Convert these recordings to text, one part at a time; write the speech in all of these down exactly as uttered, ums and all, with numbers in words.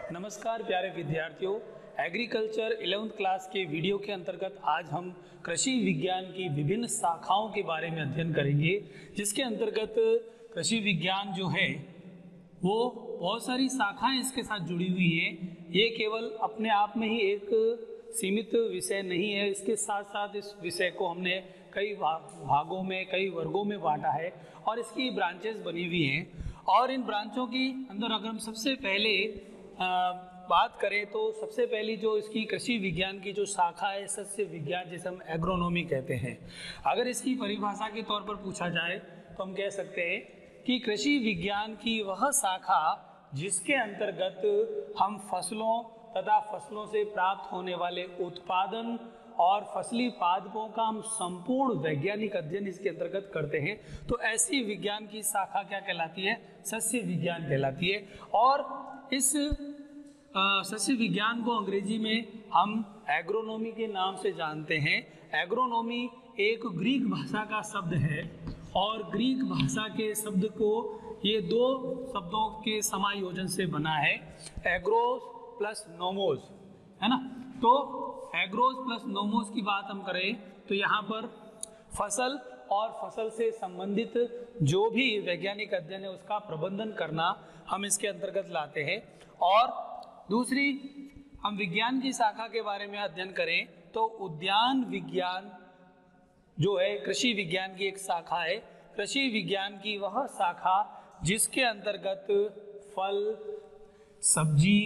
नमस्कार प्यारे विद्यार्थियों, एग्रीकल्चर इलेवेंथ क्लास के वीडियो के अंतर्गत आज हम कृषि विज्ञान की विभिन्न शाखाओं के बारे में अध्ययन करेंगे। जिसके अंतर्गत कृषि विज्ञान जो है वो बहुत सारी शाखाएं इसके साथ जुड़ी हुई हैं। ये केवल अपने आप में ही एक सीमित विषय नहीं है, इसके साथ साथ इस विषय को हमने कई भागों में, कई वर्गों में बांटा है और इसकी ब्रांचेस बनी हुई हैं। और इन ब्रांचों की अंदर अगर हम सबसे पहले आ, बात करें तो सबसे पहली जो इसकी कृषि विज्ञान की जो शाखा है, सस्य विज्ञान, जिसे हम एग्रोनॉमी कहते हैं। अगर इसकी परिभाषा के तौर पर पूछा जाए तो हम कह सकते हैं कि कृषि विज्ञान की वह शाखा जिसके अंतर्गत हम फसलों तथा फसलों से प्राप्त होने वाले उत्पादन और फसली पादपों का हम संपूर्ण वैज्ञानिक अध्ययन इसके अंतर्गत करते हैं, तो ऐसी विज्ञान की शाखा क्या कहलाती है? सस्य विज्ञान कहलाती है। और इस सस्य विज्ञान को अंग्रेजी में हम एग्रोनॉमी के नाम से जानते हैं। एग्रोनॉमी एक ग्रीक भाषा का शब्द है और ग्रीक भाषा के शब्द को ये दो शब्दों के समायोजन से बना है, एग्रोस प्लस नोमोस, है ना। तो एग्रोस प्लस नोमोस की बात हम करें तो यहाँ पर फसल और फसल से संबंधित जो भी वैज्ञानिक अध्ययन है उसका प्रबंधन करना हम इसके अंतर्गत लाते हैं। और दूसरी हम विज्ञान की शाखा के बारे में अध्ययन करें तो उद्यान विज्ञान जो है कृषि विज्ञान की एक शाखा है। कृषि विज्ञान की वह शाखा जिसके अंतर्गत फल सब्जी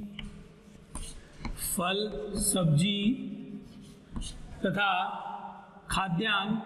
फल सब्जी तथा खाद्यान्न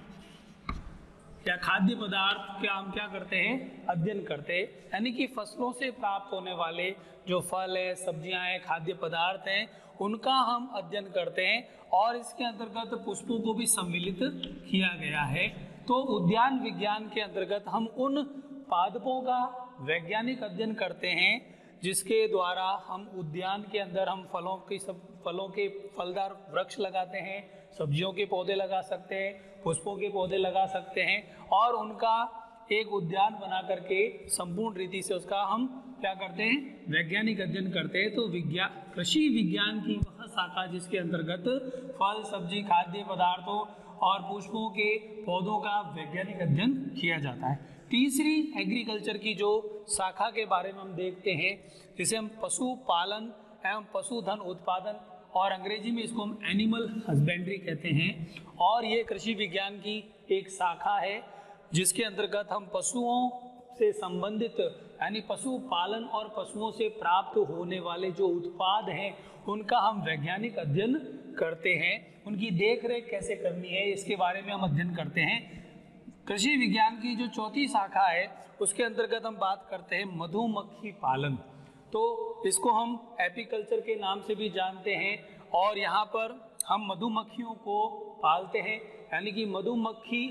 या खाद्य पदार्थ क्या हम क्या करते हैं? अध्ययन करते हैं। यानी कि फसलों से प्राप्त होने वाले जो फल है, सब्जियां हैं, खाद्य पदार्थ हैं, उनका हम अध्ययन करते हैं और इसके अंतर्गत पुष्पों को भी सम्मिलित किया गया है। तो उद्यान विज्ञान के अंतर्गत हम उन पादपों का वैज्ञानिक अध्ययन करते हैं जिसके द्वारा हम उद्यान के अंदर हम फलों की सब फलों के फलदार वृक्ष लगाते हैं, सब्जियों के पौधे लगा सकते हैं, पुष्पों के पौधे लगा सकते हैं और उनका एक उद्यान बना करके संपूर्ण रीति से उसका हम क्या करते हैं? वैज्ञानिक अध्ययन करते हैं। तो विज्ञान कृषि विज्ञान की वह शाखा जिसके अंतर्गत फल सब्जी खाद्य पदार्थों और पुष्पों के पौधों का वैज्ञानिक अध्ययन किया जाता है। तीसरी एग्रीकल्चर की जो शाखा के बारे में हम देखते हैं जिसे हम पशुपालन एवं पशुधन उत्पादन और अंग्रेजी में इसको हम एनिमल हस्बेंड्री कहते हैं। और ये कृषि विज्ञान की एक शाखा है जिसके अंतर्गत हम पशुओं से संबंधित यानी पशुपालन और पशुओं से प्राप्त होने वाले जो उत्पाद हैं उनका हम वैज्ञानिक अध्ययन करते हैं। उनकी देख रेख कैसे करनी है इसके बारे में हम अध्ययन करते हैं। कृषि विज्ञान की जो चौथी शाखा है उसके अंतर्गत हम बात करते हैं मधुमक्खी पालन। तो इसको हम एपीकल्चर के नाम से भी जानते हैं और यहाँ पर हम मधुमक्खियों को पालते हैं, यानी कि मधुमक्खी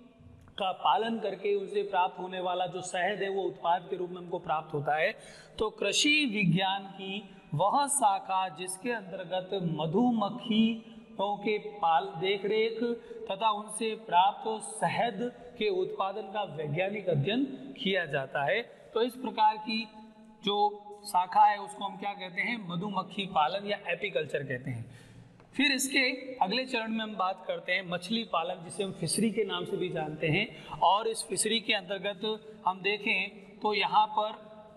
का पालन करके उनसे प्राप्त होने वाला जो शहद है वो उत्पाद के रूप में हमको प्राप्त होता है। तो कृषि विज्ञान की वह शाखा जिसके अंतर्गत मधुमक्खियों के पाल देखरेख तथा उनसे प्राप्त शहद के उत्पादन का वैज्ञानिक अध्ययन किया जाता है। तो इस प्रकार की जो शाखा है उसको हम क्या कहते हैं? मधुमक्खी पालन या एपीकल्चर कहते हैं। फिर इसके अगले चरण में हम बात करते हैं मछली पालन, जिसे हम फिशरी के नाम से भी जानते हैं। और इस फिशरी के अंतर्गत हम देखें तो यहाँ पर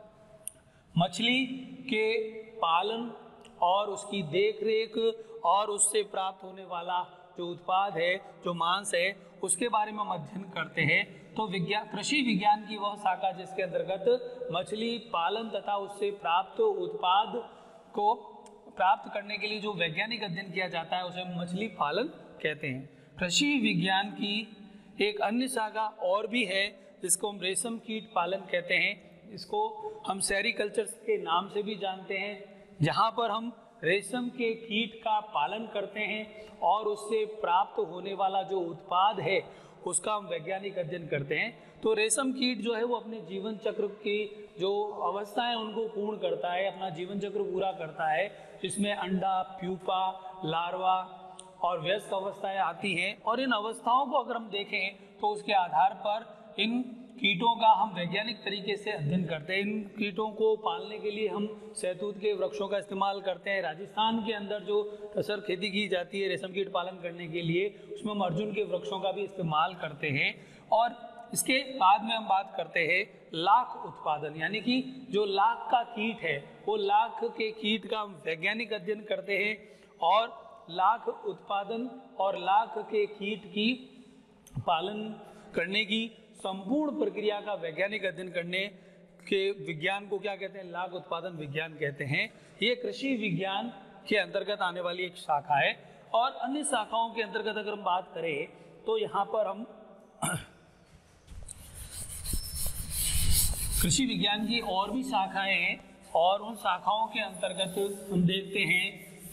मछली के पालन और उसकी देखरेख और उससे प्राप्त होने वाला जो उत्पाद है, जो मांस है, उसके बारे में हम अध्ययन करते हैं। तो विज्ञान कृषि विज्ञान की वह शाखा जिसके अंतर्गत मछली पालन तथा उससे प्राप्त उत्पाद को प्राप्त करने के लिए जो वैज्ञानिक अध्ययन किया जाता है उसे हम मछली पालन कहते हैं। कृषि विज्ञान की एक अन्य शाखा और भी है जिसको हम रेशम कीट पालन कहते हैं। इसको हम सेरीकल्चर के नाम से भी जानते हैं, जहाँ पर हम रेशम के कीट का पालन करते हैं और उससे प्राप्त होने वाला जो उत्पाद है उसका हम वैज्ञानिक अध्ययन करते हैं। तो रेशम कीट जो है वो अपने जीवन चक्र की जो अवस्थाएं उनको पूर्ण करता है, अपना जीवन चक्र पूरा करता है, जिसमें अंडा, प्यूपा, लार्वा और वयस्क अवस्थाएं आती हैं। और इन अवस्थाओं को अगर हम देखें तो उसके आधार पर इन कीटों का हम वैज्ञानिक तरीके से अध्ययन करते हैं। इन कीटों को पालने के लिए हम शहतूत के वृक्षों का इस्तेमाल करते हैं। राजस्थान के अंदर जो टसर खेती की जाती है रेशम कीट पालन करने के लिए, उसमें हम अर्जुन के वृक्षों का भी इस्तेमाल करते हैं। और इसके बाद में हम बात करते हैं लाख उत्पादन, यानी कि जो लाख का कीट है वो लाख के कीट का हम वैज्ञानिक अध्ययन करते हैं और लाख उत्पादन और लाख के कीट की पालन करने की संपूर्ण प्रक्रिया का वैज्ञानिक अध्ययन करने के विज्ञान को क्या कहते हैं? लाख उत्पादन विज्ञान कहते हैं। ये कृषि विज्ञान के अंतर्गत आने वाली एक शाखा है। और अन्य शाखाओं के अंतर्गत अगर हम बात करें तो यहाँ पर हम कृषि विज्ञान की और भी शाखाएं हैं और उन शाखाओं के अंतर्गत हम देखते हैं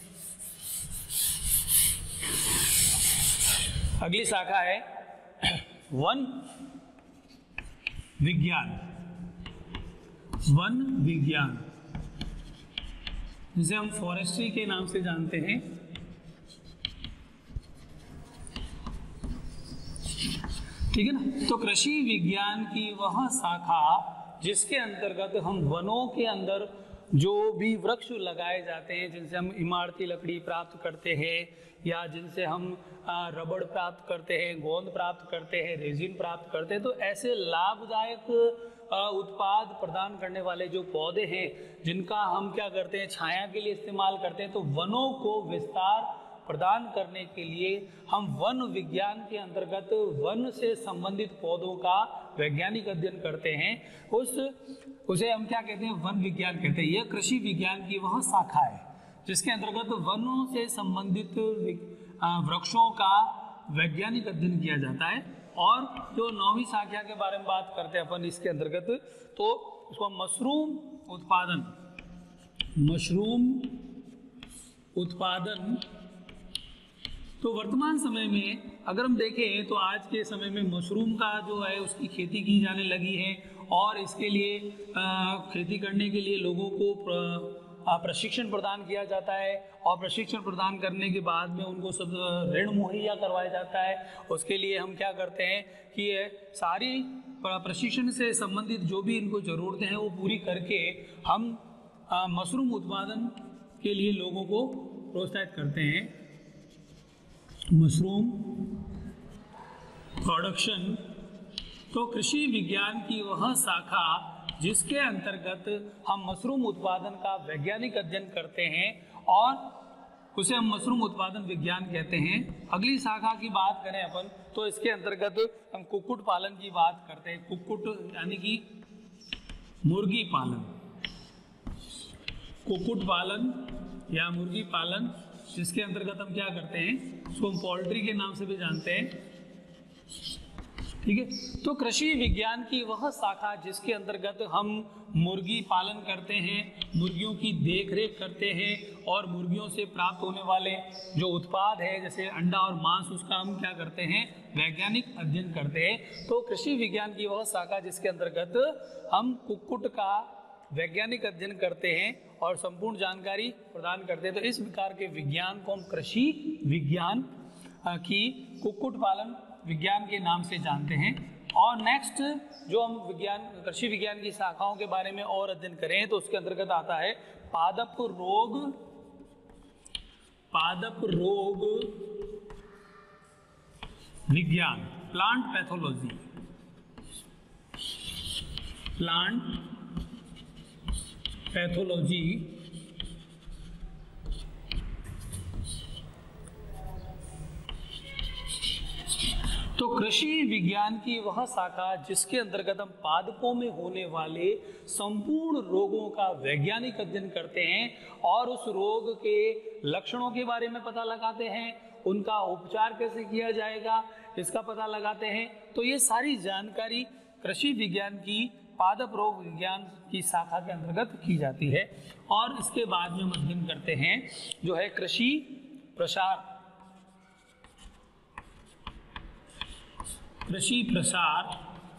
अगली शाखा है वन विज्ञान। वन विज्ञान जिसे हम फॉरेस्ट्री के नाम से जानते हैं। ठीक है ना। तो कृषि विज्ञान की वह शाखा जिसके अंतर्गत हम वनों के अंदर जो भी वृक्ष लगाए जाते हैं, जिनसे हम इमारती लकड़ी प्राप्त करते हैं या जिनसे हम रबड़ प्राप्त करते हैं, गोंद प्राप्त करते हैं, रेजिन प्राप्त करते हैं, तो ऐसे लाभदायक उत्पाद प्रदान करने वाले जो पौधे हैं जिनका हम क्या करते हैं, छाया के लिए इस्तेमाल करते हैं, तो वनों को विस्तार प्रदान करने के लिए हम वन विज्ञान के अंतर्गत वन से संबंधित पौधों का वैज्ञानिक अध्ययन करते हैं। उस उसे हम क्या कहते हैं? वन विज्ञान कहते हैं। यह कृषि विज्ञान की वह शाखा है जिसके अंतर्गत वनों से संबंधित वृक्षों का वैज्ञानिक अध्ययन किया जाता है। और जो नौवीं शाखा के बारे में बात करते हैं अपन इसके अंतर्गत, तो उसको मशरूम उत्पादन मशरूम उत्पादन तो वर्तमान समय में अगर हम देखें तो आज के समय में मशरूम का जो है उसकी खेती की जाने लगी है और इसके लिए खेती करने के लिए लोगों को प्रशिक्षण प्रदान किया जाता है और प्रशिक्षण प्रदान करने के बाद में उनको सब ऋण मुहैया करवाया जाता है। उसके लिए हम क्या करते हैं कि सारी प्रशिक्षण से संबंधित जो भी इनको ज़रूरतें हैं वो पूरी करके हम मशरूम उत्पादन के लिए लोगों को प्रोत्साहित करते हैं। मशरूम प्रोडक्शन तो कृषि विज्ञान की वह शाखा जिसके अंतर्गत हम मशरूम उत्पादन का वैज्ञानिक अध्ययन करते हैं और उसे हम मशरूम उत्पादन विज्ञान कहते हैं। अगली शाखा की बात करें अपन तो इसके अंतर्गत हम कुक्कुट पालन की बात करते हैं। कुक्कुट यानी कि मुर्गी पालन, कुक्कुट पालन या मुर्गी पालन जिसके अंतर्गत हम क्या करते हैं, उसको हम पोल्ट्री के नाम से भी जानते हैं। ठीक है। तो कृषि विज्ञान की वह शाखा जिसके अंतर्गत हम मुर्गी पालन करते हैं, मुर्गियों की देखरेख करते हैं और मुर्गियों से प्राप्त होने वाले जो उत्पाद है जैसे अंडा और मांस, उसका हम क्या करते हैं, वैज्ञानिक अध्ययन करते हैं। तो कृषि विज्ञान की वह शाखा जिसके अंतर्गत हम कुक्कुट का वैज्ञानिक अध्ययन करते हैं और संपूर्ण जानकारी प्रदान करते हैं। तो इस प्रकार के विज्ञान को हम कृषि विज्ञान की कुक्कुट पालन विज्ञान के नाम से जानते हैं। और नेक्स्ट जो हम विज्ञान कृषि विज्ञान की शाखाओं के बारे में और अध्ययन करें तो उसके अंतर्गत आता है पादप रोग पादप रोग विज्ञान, प्लांट पैथोलॉजी, प्लांट पैथोलॉजी तो कृषि विज्ञान की वह शाखा जिसके अंतर्गत हम पादपों में होने वाले संपूर्ण रोगों का वैज्ञानिक अध्ययन करते हैं और उस रोग के लक्षणों के बारे में पता लगाते हैं, उनका उपचार कैसे किया जाएगा इसका पता लगाते हैं। तो ये सारी जानकारी कृषि विज्ञान की पादप रोग विज्ञान की शाखा के अंतर्गत की जाती है। और इसके बाद में हम अध्ययन करते हैं जो है कृषि प्रसार कृषि प्रसार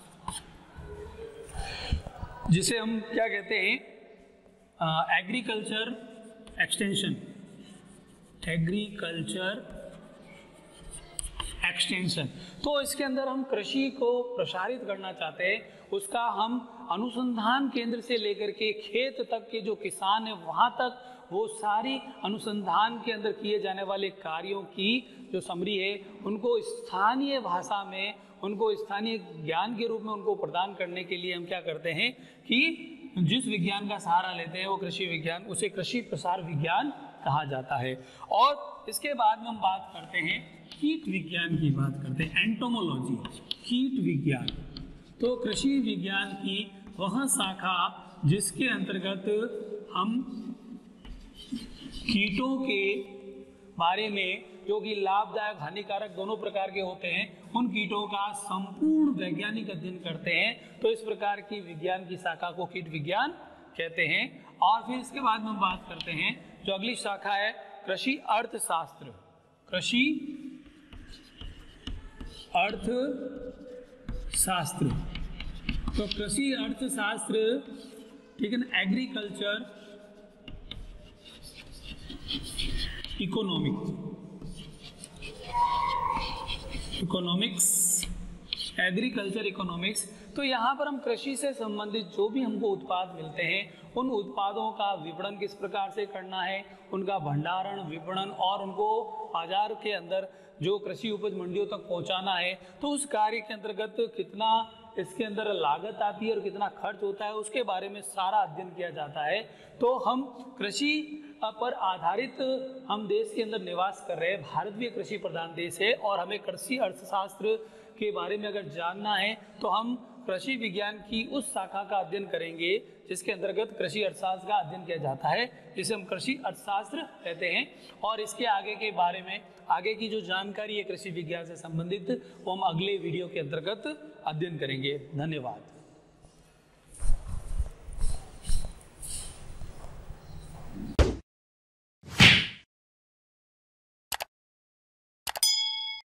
जिसे हम क्या कहते हैं, एग्रीकल्चर एक्सटेंशन एग्रीकल्चर एक्सटेंशन। तो इसके अंदर हम कृषि को प्रसारित करना चाहते हैं, उसका हम अनुसंधान केंद्र से लेकर के खेत तक के जो किसान है वहाँ तक वो सारी अनुसंधान के अंदर किए जाने वाले कार्यों की जो समरी है उनको स्थानीय भाषा में, उनको स्थानीय ज्ञान के रूप में उनको प्रदान करने के लिए हम क्या करते हैं कि जिस विज्ञान का सहारा लेते हैं वो कृषि विज्ञान, उसे कृषि प्रसार विज्ञान कहा जाता है। और इसके बाद में हम बात करते हैं कीट विज्ञान की बात करते हैं, एंटोमोलॉजी, कीट विज्ञान। तो कृषि विज्ञान की वह शाखा जिसके अंतर्गत हम कीटों के बारे में, जो कि लाभदायक हानिकारक दोनों प्रकार के होते हैं, उन कीटों का संपूर्ण वैज्ञानिक अध्ययन करते हैं। तो इस प्रकार की विज्ञान की शाखा को कीट विज्ञान कहते हैं। और फिर इसके बाद में हम बात करते हैं जो अगली शाखा है कृषि अर्थशास्त्र। कृषि अर्थशास्त्र, तो कृषि अर्थशास्त्र, ठीक है ना, agriculture economics, economics agriculture economics. तो यहाँ पर हम कृषि से संबंधित जो भी हमको उत्पाद मिलते हैं उन उत्पादों का विपणन किस प्रकार से करना है, उनका भंडारण, विपणन और उनको बाजार के अंदर जो कृषि उपज मंडियों तक पहुँचाना है, तो उस कार्य के अंतर्गत कितना इसके अंदर लागत आती है और कितना खर्च होता है उसके बारे में सारा अध्ययन किया जाता है। तो हम कृषि पर आधारित हम देश के अंदर निवास कर रहे हैं, भारत भी कृषि प्रधान देश है और हमें कृषि अर्थशास्त्र के बारे में अगर जानना है तो हम कृषि विज्ञान की उस शाखा का अध्ययन करेंगे जिसके अंतर्गत कृषि अर्थशास्त्र का अध्ययन किया जाता है, जिसे हम कृषि अर्थशास्त्र कहते हैं। और इसके आगे के बारे में, आगे की जो जानकारी है कृषि विज्ञान से संबंधित, वो हम अगले वीडियो के अंतर्गत अध्ययन करेंगे। धन्यवाद।